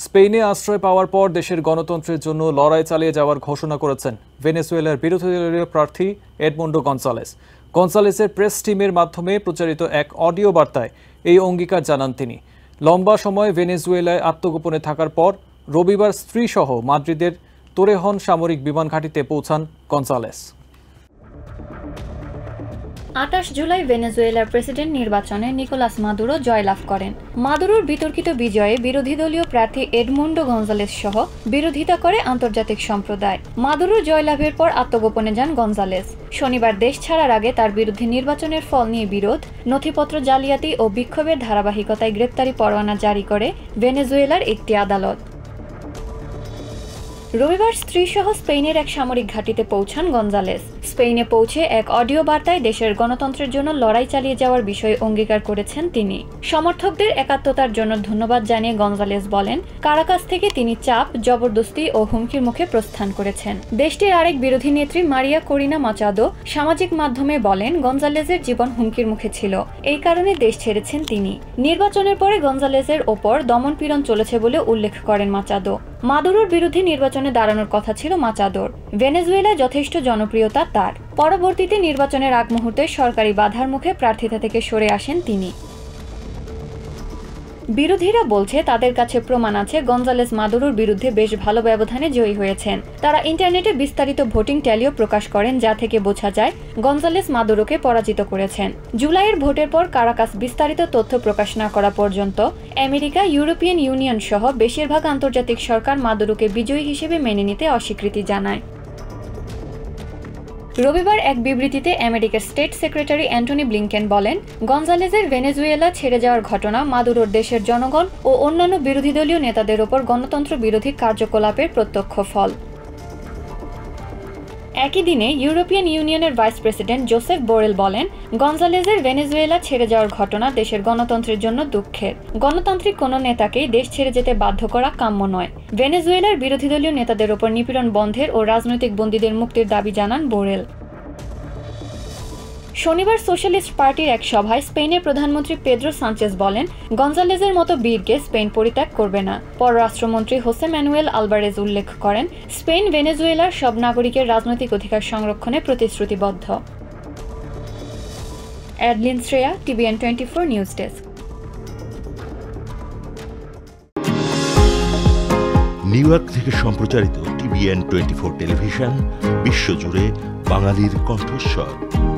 স্পেনে আশ্রয় পাওয়ার পর দেশের গণতন্ত্রের জন্য লড়াই চালিয়ে যাওয়ার ঘোষণা করেছেন ভেনেজুয়েলার বিরোধী দলীয় প্রার্থী এডমুন্ডো গনসালেসের প্রেস টিমের মাধ্যমে প্রচারিত এক অডিও বার্তায় এই অঙ্গীকার জানান তিনি। লম্বা সময় ভেনেজুয়েলায় আত্মগোপনে থাকার পর রবিবার স্ত্রীসহ মাদ্রিদের তোরেহন সামরিক বিমান ঘাঁটিতে পৌঁছান গনসালেস। 28 জুলাই ভেনেজুয়েলার প্রেসিডেন্ট নির্বাচনে নিকোলাস মাদুরো জয়লাভ করেন। মাদুরোর বিতর্কিত বিজয়ে বিরোধী দলীয় প্রার্থী এডমুন্ডো গনজালেস সহ বিরোধিতা করে আন্তর্জাতিক সম্প্রদায়। মাদুরোর জয়লাভের পর আত্মগোপনে যান গনজালেস। শনিবার দেশ ছাড়ার আগে তার বিরুদ্ধে নির্বাচনের ফল নিয়ে বিরোধ, নথিপত্র জালিয়াতি ও বিক্ষোভের ধারাবাহিকতায় গ্রেপ্তারি পরোয়ানা জারি করে ভেনেজুয়েলার একটি আদালত। রবিবার স্ত্রীসহ স্পেনের এক সামরিক ঘাঁটিতে পৌঁছান গনজালেস। স্পেনে পৌঁছে এক অডিও বার্তায় দেশের গণতন্ত্রের জন্য লড়াই চালিয়ে যাওয়ার বিষয়ে অঙ্গীকার করেছেন তিনি। সমর্থকদের একাত্মতার জন্য ধন্যবাদ জানিয়ে গনজালেস বলেন, কারাকাস থেকে তিনি চাপ, জবরদস্তি ও হুমকির মুখে প্রস্থান করেছেন। দেশটির আরেক বিরোধী নেত্রী মারিয়া করিনা মাচাদো সামাজিক মাধ্যমে বলেন, গনজালেসের জীবন হুমকির মুখে ছিল, এই কারণে দেশ ছেড়েছেন তিনি। নির্বাচনের পরে গনজালেসের ওপর দমনপীড়ন চলেছে বলে উল্লেখ করেন মাচাদো। মাদুরোর বিরুদ্ধে নির্বাচনে দাঁড়ানোর কথা ছিল মাচাদোর। ভেনেজুয়েলায় যথেষ্ট জনপ্রিয়তা তার। পরবর্তীতে নির্বাচনের আগ মুহূর্তে সরকারি বাধার মুখে প্রার্থিতা থেকে সরে আসেন তিনি। বিরোধীরা বলছে তাদের কাছে প্রমাণ আছে গনজালেস মাদুরোর বিরুদ্ধে বেশ ভালো ব্যবধানে জয়ী হয়েছেন। তারা ইন্টারনেটে বিস্তারিত ভোটিং ট্যালিও প্রকাশ করেন, যা থেকে বোঝা যায় গনজালেস মাদুরোকে পরাজিত করেছেন। জুলাইয়ের ভোটের পর কারাকাস বিস্তারিত তথ্য প্রকাশ না করা পর্যন্ত আমেরিকা, ইউরোপিয়ান ইউনিয়ন সহ বেশিরভাগ আন্তর্জাতিক সরকার মাদুরোকে বিজয়ী হিসেবে মেনে নিতে অস্বীকৃতি জানায়। রবিবার এক বিবৃতিতে আমেরিকার স্টেট সেক্রেটারি অ্যান্টনি ব্লিংকেন বলেন, গনজালেসের ভেনেজুয়েলা ছেড়ে যাওয়ার ঘটনা মাদুরোর দেশের জনগণ ও অন্যান্য বিরোধী দলীয় নেতাদের ওপর গণতন্ত্র বিরোধী কার্যকলাপের প্রত্যক্ষ ফল। একই দিনে ইউরোপিয়ান ইউনিয়নের ভাইস প্রেসিডেন্ট জোসেফ বোরেল বলেন, গনজালেসের ভেনেজুয়েলা ছেড়ে যাওয়ার ঘটনা দেশের গণতন্ত্রের জন্য দুঃখের। গণতান্ত্রিক কোনো নেতাকেই দেশ ছেড়ে যেতে বাধ্য করা কাম্য নয়। ভেনেজুয়েলার বিরোধী দলীয় নেতাদের ওপর নিপীড়ন বন্ধের ও রাজনৈতিক বন্দীদের মুক্তির দাবি জানান বোরেল। শনিবার সোশ্যালিস্ট পার্টির এক সভায় স্পেনের প্রধানমন্ত্রী পেদ্রো সানচেজ বলেন, গনজালেসের মতো বীরকে স্পেন পরিত্যাগ করবে না। পররাষ্ট্রমন্ত্রী হোসে ম্যানুয়েল আলভারেজ উল্লেখ করেন, স্পেন ভেনেজুয়েলার সব নাগরিকের রাজনৈতিক অধিকার সংরক্ষণে প্রতিশ্রুতিবদ্ধ। Adeline Shreya, TBN24 news desk. New York থেকে সম্প্রচারিত TBN24 টেলিভিশন বিশ্বজুড়ে বাঙালির কণ্ঠস্বর।